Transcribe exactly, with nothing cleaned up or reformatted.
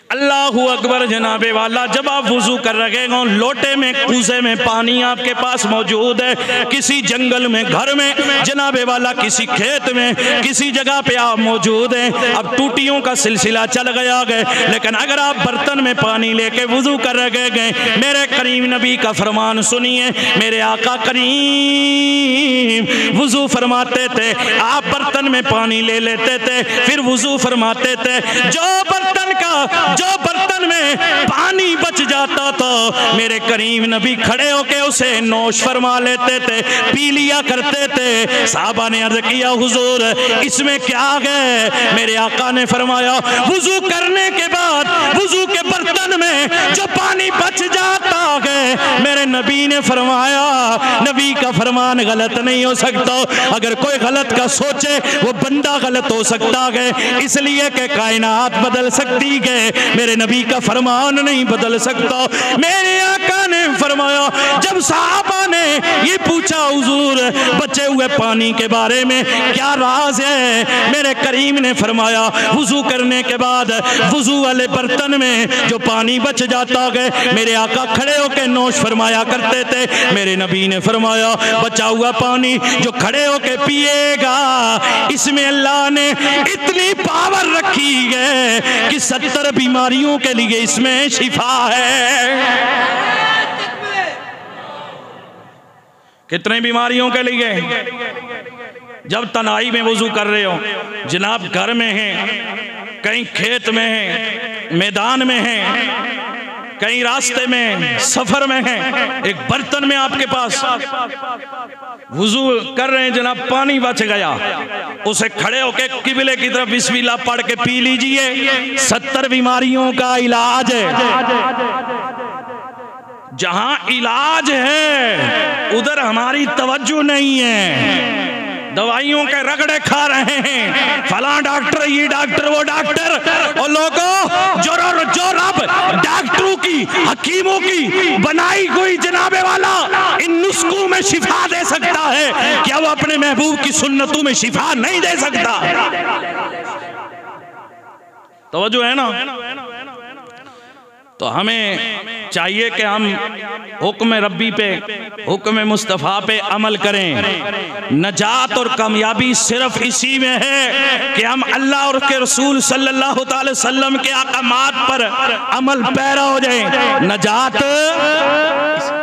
अल्लाहू अकबर जनाबे वाला। जब आप वुजू कर रहे हो, लोटे में कूजे में पानी आपके पास मौजूद है, किसी जंगल में, घर में जनाबे वाला, किसी खेत में, किसी जगह पे आप मौजूद हैं। अब टूटियों का सिलसिला चल गया गए, लेकिन अगर आप बर्तन में पानी लेके वुजू कर रहे गए, मेरे करीम नबी का फरमान सुनिए। मेरे आका करीम वुजू फरमाते थे, आप बर्तन में पानी ले लेते थे, फिर वुजू फरमाते थे। जो बर्तन का जो बर्तन में पानी बच जाता था, मेरे करीम नबी खड़े होके उसे नोश फरमा लेते थे, पी लिया करते थे। साहबा ने अर्ज किया, हुजूर इसमें क्या है? मेरे आका ने फरमाया, वुजू करने के बाद वुजू के बर्तन में जो पानी बच जाता है, मेरे नबी ने फरमाया, नबी का फरमान गलत नहीं हो सकता। अगर कोई गलत का सोचे वो बंदा गलत हो सकता है, इसलिए कि कायनात बदल सकती है, मेरे नबी का फरमान नहीं बदल सकता। मेरे आका ने फरमाया, जब साहबा ने ये पूछा, हुजूर बचे हुए पानी के बारे में क्या राज है? मेरे करीम ने फरमाया, वुजू करने के बाद वुजू वाले बर्तन में जो पानी बच जाता है, मेरे आका खड़े होकर नोश फरमाया करते थे। मेरे नबी ने फरमाया, बचा हुआ पानी जो खड़े होकर पिएगा, इसमें अल्लाह ने इतनी पावर रखी है कि सत्तर बीमारियों के लिए इसमें शिफा है। कितने बीमारियों के लिए? जब तनाई में वुजू कर रहे हो, जनाब घर में हैं, कहीं खेत में हैं, मैदान में हैं, कहीं रास्ते में, सफर में हैं, एक बर्तन में आपके पास वुजू कर रहे हैं, जनाब पानी बच गया, उसे खड़े होके किबले की तरफ बिस्मिल्लाह पढ़ के पी लीजिए। सत्तर बीमारियों का इलाज है। जहां इलाज है उधर हमारी तवज्जो नहीं है, दवाइयों के रगड़े खा रहे हैं, फला डॉक्टर, ये डॉक्टर, वो डॉक्टर। और लोगों, जो जो रब डॉक्टरों की, हकीमों की बनाई हुई जनाबे वाला इन नुस्खों में शिफा दे सकता है, क्या वो अपने महबूब की सुन्नतों में शिफा नहीं दे सकता? तवज्जो है ना? तो हमें चाहिए कि हम हुक्म रब्बी पे, हुक्म मुस्तफ़ा पे अमल करें। नजात और कामयाबी सिर्फ इसी में है कि हम अल्लाह और उसके रसूल सल्लल्लाहु अलैहि वसल्लम के अहकामात पर अमल पैरा हो जाएं। नजात